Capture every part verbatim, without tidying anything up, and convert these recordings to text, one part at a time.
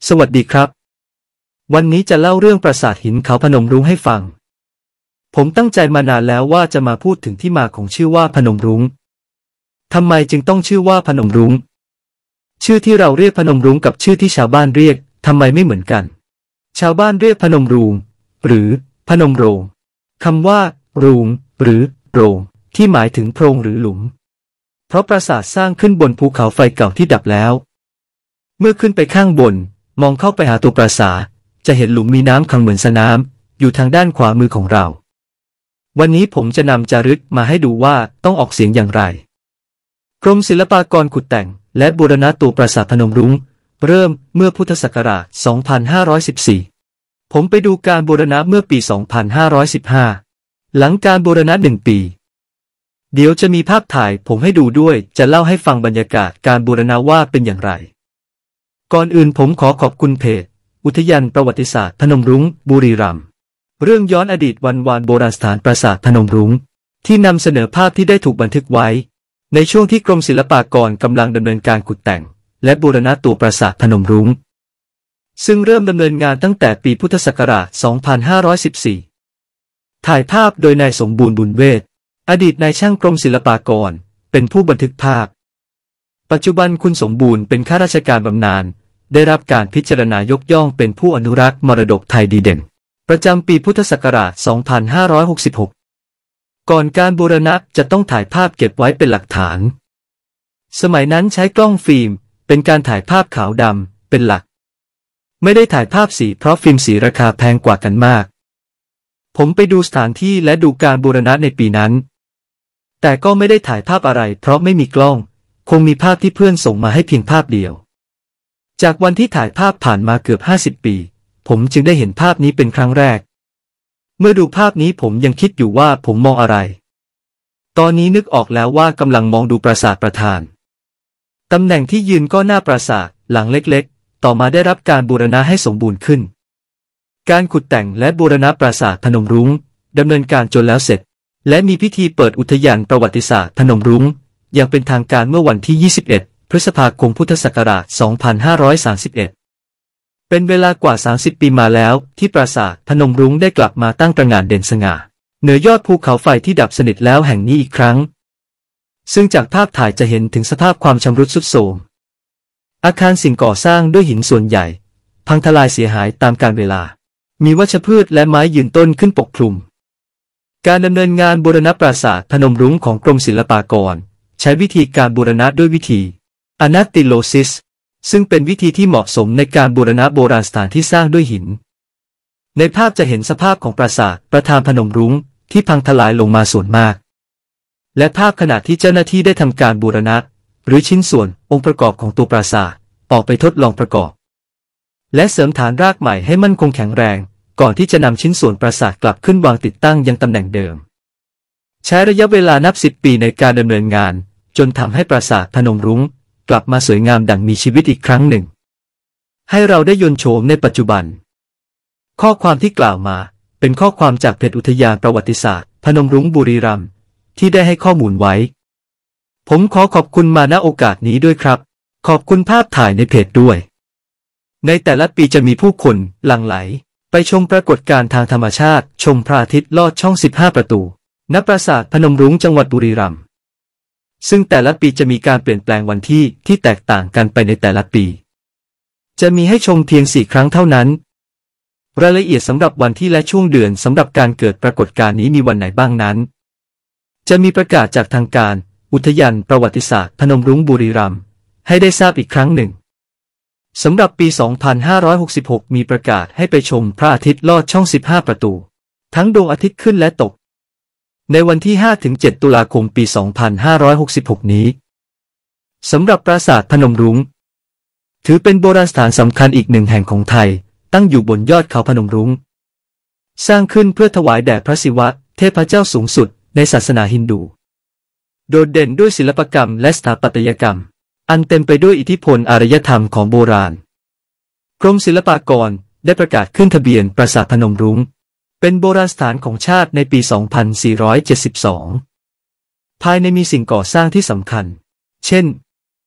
สวัสดีครับวันนี้จะเล่าเรื่องปราสาทหินเขาพนมรุ้งให้ฟังผมตั้งใจมานานแล้วว่าจะมาพูดถึงที่มาของชื่อว่าพนมรุ้งทำไมจึงต้องชื่อว่าพนมรุ้งชื่อที่เราเรียกพนมรุ้งกับชื่อที่ชาวบ้านเรียกทำไมไม่เหมือนกันชาวบ้านเรียกพนมรูงหรือพนมโรงคำว่ารูงหรือโรงที่หมายถึงโพรงหรือหลุมเพราะปราสาทสร้างขึ้นบนภูเขาไฟเก่าที่ดับแล้วเมื่อขึ้นไปข้างบนมองเข้าไปหาตัวปราสาทจะเห็นหลุมมีน้ำขังเหมือนสระน้ำอยู่ทางด้านขวามือของเราวันนี้ผมจะนำจารึกมาให้ดูว่าต้องออกเสียงอย่างไรกรมศิลปากรขุดแต่งและบูรณะตัวปราสาทพนมรุ้งเริ่มเมื่อพุทธศักราช สองพันห้าร้อยสิบสี่ ผมไปดูการบูรณะเมื่อปี สองพันห้าร้อยสิบห้า หลังการบูรณะหนึ่งปีเดี๋ยวจะมีภาพถ่ายผมให้ดูด้วยจะเล่าให้ฟังบรรยากาศการบูรณะว่าเป็นอย่างไรก่อนอื่นผมขอขอบคุณเพจอุทยานประวัติศาสตร์พนมรุ้งบุรีรัมย์เรื่องย้อนอดีตวันวานโบราณสถานปราสาทพนมรุ้งที่นำเสนอภาพที่ได้ถูกบันทึกไว้ในช่วงที่กรมศิลปากรกำลังดำเนินการขุดแต่งและบูรณะตัวปราสาทพนมรุ้งซึ่งเริ่มดำเนินงานตั้งแต่ปีพุทธศักราช สองพันห้าร้อยสิบสี่ ถ่ายภาพโดยนายสมบูรณ์บุญเวทอดีตนายช่างกรมศิลปากรเป็นผู้บันทึกภาพปัจจุบันคุณสมบูรณ์เป็นข้าราชการบำนาญได้รับการพิจารณายกย่องเป็นผู้อนุรักษ์มรดกไทยดีเด่นประจำปีพุทธศักราช สองพันห้าร้อยหกสิบหก ก่อนการบูรณะจะต้องถ่ายภาพเก็บไว้เป็นหลักฐานสมัยนั้นใช้กล้องฟิล์มเป็นการถ่ายภาพขาวดำเป็นหลักไม่ได้ถ่ายภาพสีเพราะฟิล์มสีราคาแพงกว่ากันมากผมไปดูสถานที่และดูการบูรณะในปีนั้นแต่ก็ไม่ได้ถ่ายภาพอะไรเพราะไม่มีกล้องคงมีภาพที่เพื่อนส่งมาให้เพียงภาพเดียวจากวันที่ถ่ายภาพผ่านมาเกือบห้าสิบปีผมจึงได้เห็นภาพนี้เป็นครั้งแรกเมื่อดูภาพนี้ผมยังคิดอยู่ว่าผมมองอะไรตอนนี้นึกออกแล้วว่ากำลังมองดูปราสาทประธานตำแหน่งที่ยืนก็หน้าปราสาทหลังเล็กๆต่อมาได้รับการบูรณะให้สมบูรณ์ขึ้นการขุดแต่งและบูรณะปราสาทพนมรุ้งดำเนินการจนแล้วเสร็จและมีพิธีเปิดอุทยานประวัติศาสตร์พนมรุ้งอย่างเป็นทางการเมื่อวันที่ ยี่สิบเอ็ด พฤษภาคมพุทธศักราช สองพันห้าร้อยสามสิบเอ็ด เป็นเวลากว่า สามสิบ ปีมาแล้วที่ปราสาทพนมรุ้งได้กลับมาตั้งตระหง่านเด่นสง่าเหนือยอดภูเขาไฟที่ดับสนิทแล้วแห่งนี้อีกครั้งซึ่งจากภาพถ่ายจะเห็นถึงสภาพความชำรุดทรุดโทรมอาคารสิ่งก่อสร้างด้วยหินส่วนใหญ่พังทลายเสียหายตามกาลเวลามีวัชพืชและไม้ยืนต้นขึ้นปกคลุมการดำเนินงานบูรณะปราสาทพนมรุ้งของกรมศิลปากรใช้วิธีการบูรณะด้วยวิธีอนาติโลซิสซึ่งเป็นวิธีที่เหมาะสมในการบูรณะโบราณสถานที่สร้างด้วยหินในภาพจะเห็นสภาพของปราสาทประธานพนมรุ้งที่พังทลายลงมาส่วนมากและภาพขณะที่เจ้าหน้าที่ได้ทำการบูรณะหรือชิ้นส่วนองค์ประกอบของตัวปราสาทออกไปทดลองประกอบและเสริมฐานรากใหม่ให้มั่นคงแข็งแรงก่อนที่จะนำชิ้นส่วนปราสาทกลับขึ้นวางติดตั้งยังตำแหน่งเดิมใช้ระยะเวลานับสิบปีในการดำเนินงานจนทำให้ปราสาทพนมรุ้งกลับมาสวยงามดังมีชีวิตอีกครั้งหนึ่งให้เราได้ยนต์โฉมในปัจจุบันข้อความที่กล่าวมาเป็นข้อความจากเพจอุทยานประวัติศาสตร์พนมรุ้งบุรีรัมย์ที่ได้ให้ข้อมูลไว้ผมขอขอบคุณมาณโอกาสนี้ด้วยครับขอบคุณภาพถ่ายในเพจด้วยในแต่ละปีจะมีผู้คนหลั่งไหลไปชมปรากฏการณ์ทางธรรมชาติชมพระอาทิตย์ลอดช่องสิบห้าประตูณปราสาทพนมรุ้งจังหวัดบุรีรัมย์ซึ่งแต่ละปีจะมีการเปลี่ยนแปลงวันที่ที่แตกต่างกันไปในแต่ละปีจะมีให้ชมเพียงสี่ครั้งเท่านั้นรายละเอียดสำหรับวันที่และช่วงเดือนสำหรับการเกิดปรากฏการณ์นี้มีวันไหนบ้างนั้นจะมีประกาศจากทางการอุทยานประวัติศาสตร์พนมรุ้งบุรีรัมย์ให้ได้ทราบอีกครั้งหนึ่งสำหรับปี สองพันห้าร้อยหกสิบหก มีประกาศให้ไปชมพระอาทิตย์ลอดช่องสิบห้าประตูทั้งดวงอาทิตย์ขึ้นและตกในวันที่ ห้าถึงเจ็ด ตุลาคมปี สองพันห้าร้อยหกสิบหก นี้สำหรับปราสาทพนมรุ้งถือเป็นโบราณสถานสำคัญอีกหนึ่งแห่งของไทยตั้งอยู่บนยอดเขาพนมรุ้งสร้างขึ้นเพื่อถวายแด่พระศิวะเทพเจ้าสูงสุดในศาสนาฮินดูโดดเด่นด้วยศิลปกรรมและสถาปัตยกรรมอันเต็มไปด้วยอิทธิพลอารยธรรมของโบราณกรมศิลปากรได้ประกาศขึ้นทะเบียนปราสาทพนมรุ้งเป็นโบราณสถานของชาติในปี สองพันสี่ร้อยเจ็ดสิบสอง ภายในมีสิ่งก่อสร้างที่สำคัญเช่น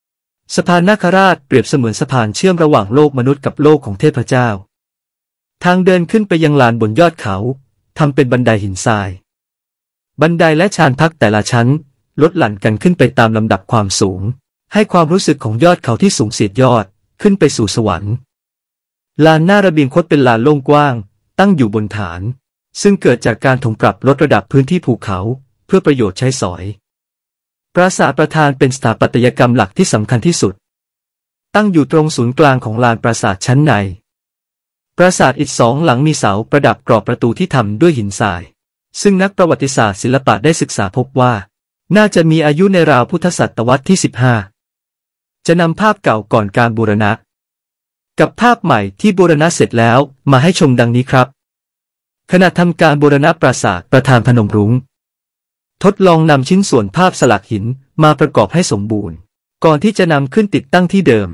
สะพานนาคราชเปรียบเสมือนสะพานเชื่อมระหว่างโลกมนุษย์กับโลกของเทพเจ้าทางเดินขึ้นไปยังลานบนยอดเขาทำเป็นบันไดหินทรายบันไดและชานพักแต่ละชั้นลดหลั่นกันขึ้นไปตามลำดับความสูงให้ความรู้สึกของยอดเขาที่สูงเสียดยอดขึ้นไปสู่สวรรค์ลานหน้าระเบียงคดเป็นลานโล่งกว้างตั้งอยู่บนฐานซึ่งเกิดจากการถมปรับลดระดับพื้นที่ภูเขาเพื่อประโยชน์ใช้สอยปราสาทประธานเป็นสถาปัตยกรรมหลักที่สำคัญที่สุดตั้งอยู่ตรงศูนย์กลางของลานปราสาทชั้นในปราสาทอิฐสองหลังมีเสาประดับกรอบประตูที่ทำด้วยหินทรายซึ่งนักประวัติศาสตร์ศิลปะได้ศึกษาพบว่าน่าจะมีอายุในราวพุทธศตวรรษที่สิบห้าจะนำภาพเก่าก่อนการบูรณะกับภาพใหม่ที่บูรณะเสร็จแล้วมาให้ชมดังนี้ครับขณะทำการบูรณะปราสาทประธานพนมรุ้งทดลองนำชิ้นส่วนภาพสลักหินมาประกอบให้สมบูรณ์ก่อนที่จะนำขึ้นติดตั้งที่เดิม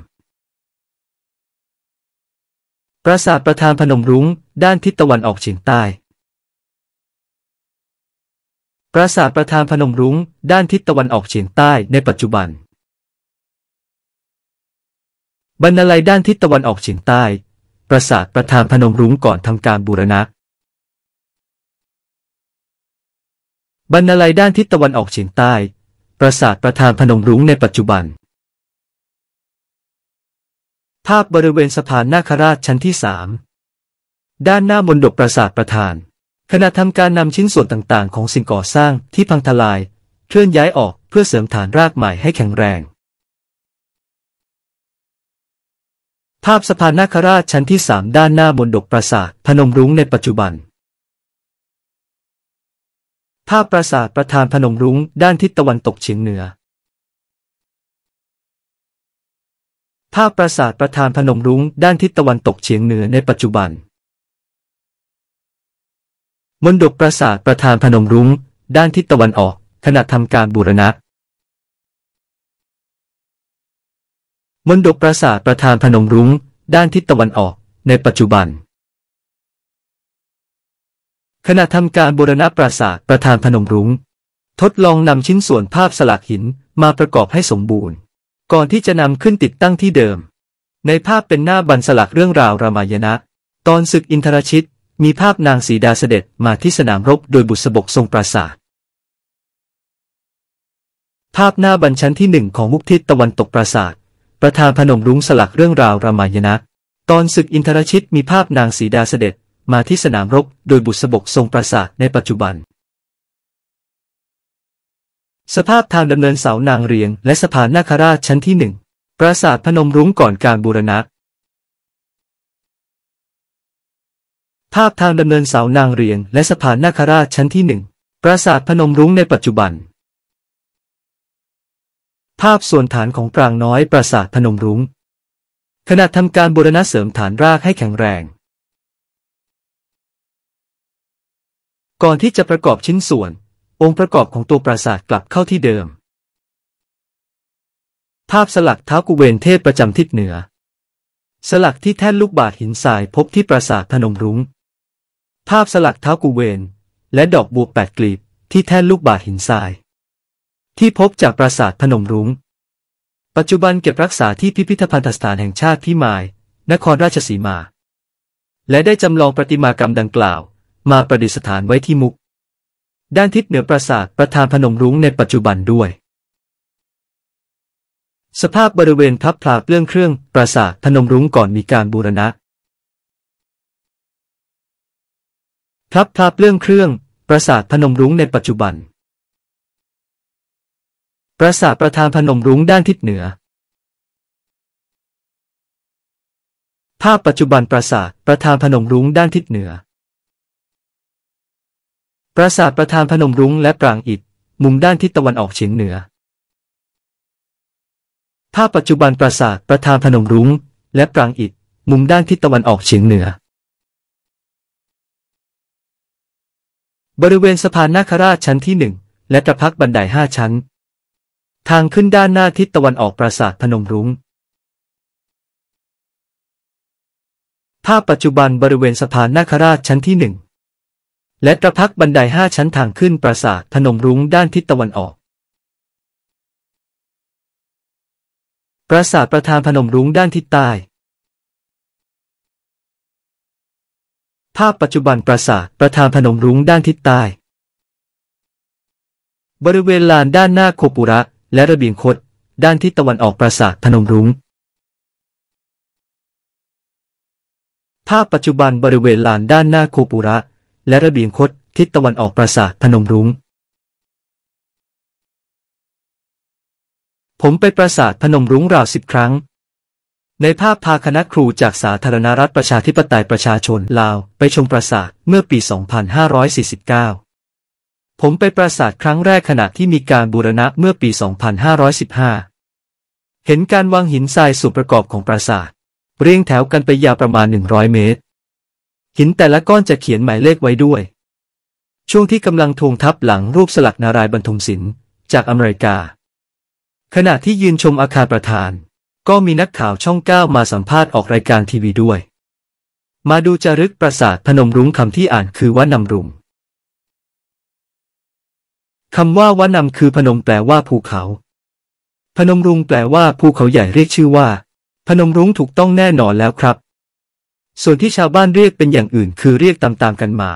ปราสาทประธานพนมรุ้งด้านทิศตะวันออกเฉียงใต้ปราสาทประธานพนมรุ้งด้านทิศตะวันออกเฉียงใต้ในปัจจุบันบรรณาลัยด้านทิศตะวันออกเฉียงใต้ปราสาทประธานพนมรุ้งก่อนทำการบูรณะบรรณาลัยด้านทิศตะวันออกเฉียงใต้ปราสาทประธานพนมรุ้งในปัจจุบันภาพบริเวณสะพานนาคราชชั้นที่สามด้านหน้ามณฑปปราสาทประธานขณะทำการนำชิ้นส่วนต่างๆของสิ่งก่อสร้างที่พังทลายเคลื่อนย้ายออกเพื่อเสริมฐานรากใหม่ให้แข็งแรงภาพสะพานนาคราชชั้นที่สามด้านหน้ามณฑปปราสาทพนมรุ้งในปัจจุบันภาพปราสาทประธานพนมรุ้งด้านทิศตะวันตกเฉียงเหนือภาพปราสาทประธานพนมรุ้งด้านทิศตะวันตกเฉียงเหนือในปัจจุบันมณฑปปราสาทประธานพนมรุ้งด้านทิศตะวันออกขณะทำการบูรณะมณฑปปราสาทประธานพนมรุ้งด้านทิศตะวันออกในปัจจุบันขณะทำการบูรณะปราสาทประธานพนมรุ้งทดลองนำชิ้นส่วนภาพสลักหินมาประกอบให้สมบูรณ์ก่อนที่จะนำขึ้นติดตั้งที่เดิมในภาพเป็นหน้าบันสลักเรื่องราวรามายณะตอนศึกอินทรชิตมีภาพนางสีดาเสด็จมาที่สนามรบโดยบุษบกทรงปราสาทภาพหน้าบันชั้นที่หนึ่งของมุกทิศตะวันตกปราสาทประธานพนมรุ้งสลักเรื่องราวรามายณะตอนศึกอินทรชิตมีภาพนางสีดาเสด็จมาที่สนามรบโดยบุษบกทรงปราสาทในปัจจุบันสภาพทางดำเนินเสานางเรียงและสะพานนาคราชชั้นที่หนึ่งปราสาทพนมรุ้งก่อนการบูรณะภาพทางดำเนินเสานางเรียงและสะพานนาคราชชั้นที่หนึ่งปราสาทพนมรุ้งในปัจจุบันภาพส่วนฐานของปรางน้อยปราสาทพนมรุ้งขณะทำการบูรณะเสริมฐานรากให้แข็งแรงก่อนที่จะประกอบชิ้นส่วนองค์ประกอบของตัวปราสาทกลับเข้าที่เดิมภาพสลักเท้ากุเวนเทพประจำทิศเหนือสลักที่แท่นลูกบาศก์หินทรายพบที่ปราสาทพนมรุ้งภาพสลักเท้ากุเวนและดอกบัวแปดกลีบที่แท่นลูกบาศก์หินทรายที่พบจากปราสาทพนมรุ้งปัจจุบันเก็บรักษาที่พิพิธภัณฑสถานแห่งชาติพิมายนครราชสีมาและได้จำลองประติมากรรมดังกล่าวมาประดิษฐานไว้ที่มุกด้านทิศเหนือปราสาทประธานพนมรุ้งในปัจจุบันด้วยสภาพบริเวณพับพลาเปลื้องเครื่องปราสาทพนมรุ้งก่อนมีการบูรณะพับพลาเปลื้องเครื่องปราสาทพนมรุ้งในปัจจุบันปราสาทประธานพนมรุ้งด้านทิศเหนือภาพปัจจุบันปราสาทประธานพนมรุ้งด้านทิศเหนือปราสาทประธานพนมรุ้งและปรางอิฐมุมด้านทิศตะวันออกเฉียงเหนือภาพปัจจุบันปราสาทประธานพนมรุ้งและปรางอิฐมุมด้านทิศตะวันออกเฉียงเหนือบริเวณสะพานนาคราชชั้นที่หนึ่งและตระพักบันไดห้าชั้นทางขึ้นด้านหน้าทิศตะวันออกปราสาทพนมรุ้งภาพปัจจุบันบริเวณสะพานนาคราชชั้นที่หนึ่งและตระพักบันไดห้าชั้นทางขึ้นปราสาทพนมรุ้งด้านทิศตะวันออกปราสาทประธานพนมรุ้งด้านทิศใต้ภาพปัจจุบันปราสาทประธานพนมรุ้งด้านทิศใต้บริเวณลานด้านหน้าโคปุระและระเบียงคดด้านทิศตะวันออกปราสาทพนมรุ้งภาพปัจจุบันบริเวณลานด้านหน้าโคปุระและระเบียงคดทิศตะวันออกปราสาทพนมรุ้งผมไปปราสาทพนมรุ้งราวสิบครั้งในภาพพาคณะครูจากสาธารณรัฐประชาธิปไตยประชาชนลาวไปชมปราสาทเมื่อปี สองพันห้าร้อยสี่สิบเก้า ผมไปปราสาทครั้งแรกขณะที่มีการบูรณะเมื่อปี สองพันห้าร้อยสิบห้า เห็นการวางหินทรายส่วนประกอบของปราสาทเรียงแถวกันไปยาวประมาณหนึ่งร้อยเมตรหินแต่ละก้อนจะเขียนหมายเลขไว้ด้วยช่วงที่กำลังทวงทับหลังรูปสลักนารายณ์บรรทมศิลป์จากอเมริกาขณะที่ยืนชมอาคารประธานก็มีนักข่าวช่องเก้ามาสัมภาษณ์ออกรายการทีวีด้วยมาดูจารึกปราสาทพนมรุ้งคำที่อ่านคือวะนำรุงคำว่าวะนำคือพนมแปลว่าภูเขาพนมรุ้งแปลว่าภูเขาใหญ่เรียกชื่อว่าพนมรุ้งถูกต้องแน่นอนแล้วครับส่วนที่ชาวบ้านเรียกเป็นอย่างอื่นคือเรียกตามๆกันมา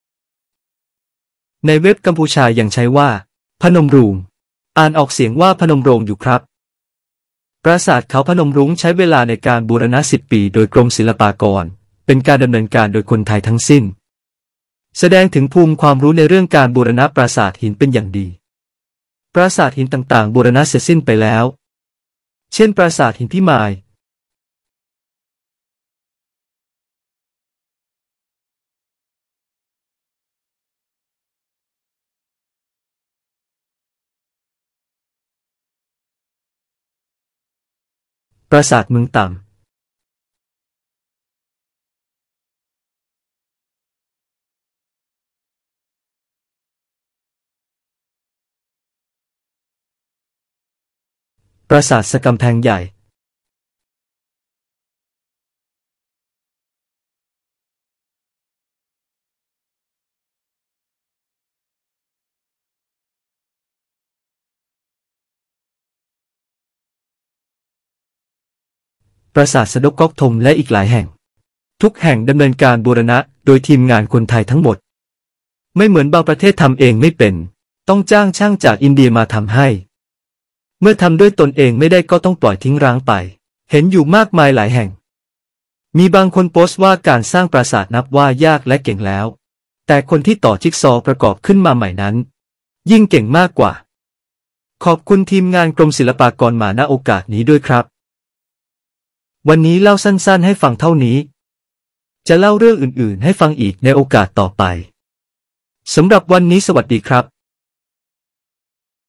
ในเว็บกัมพูชายังใช้ว่าพนมรุ้งอ่านออกเสียงว่าพนมโรงอยู่ครับปราสาทเขาพนมรุ้งใช้เวลาในการบูรณะสิบปีโดยกรมศิลปากรเป็นการดำเนินการโดยคนไทยทั้งสิ้นแสดงถึงภูมิความรู้ในเรื่องการบูรณะปราสาทหินเป็นอย่างดีปราสาทหินต่างๆบูรณะเสร็จสิ้นไปแล้วเช่นปราสาทหินพิมายปราสาทเมืองต่ำปราสาทสะกำแพงใหญ่ปราสาทสะดกก๊อกธมและอีกหลายแห่งทุกแห่งดำเนินการบูรณะโดยทีมงานคนไทยทั้งหมดไม่เหมือนบางประเทศทำเองไม่เป็นต้องจ้างช่างจากอินเดียมาทำให้เมื่อทำด้วยตนเองไม่ได้ก็ต้องปล่อยทิ้งร้างไปเห็นอยู่มากมายหลายแห่งมีบางคนโพสต์ว่าการสร้างปราสาทนับว่ายากและเก่งแล้วแต่คนที่ต่อจิ๊กซอว์ประกอบขึ้นมาใหม่นั้นยิ่งเก่งมากกว่าขอบคุณทีมงานกรมศิลปากรมาณโอกาสนี้ด้วยครับวันนี้เล่าสั้นๆให้ฟังเท่านี้จะเล่าเรื่องอื่นๆให้ฟังอีกในโอกาสต่อไปสำหรับวันนี้สวัสดีครับ